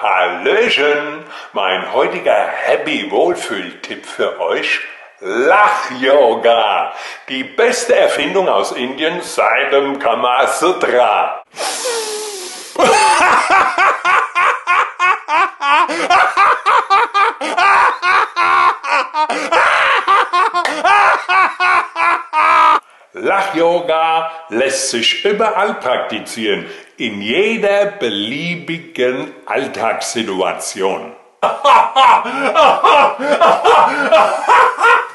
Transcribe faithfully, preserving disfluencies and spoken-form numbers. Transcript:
Hallöchen! Mein heutiger Happy-Wohlfühl-Tipp für euch: Lach-Yoga. Die beste Erfindung aus Indien seit dem Kama Sutra. Lach-Yoga lässt sich überall praktizieren, in jeder beliebigen Alltagssituation.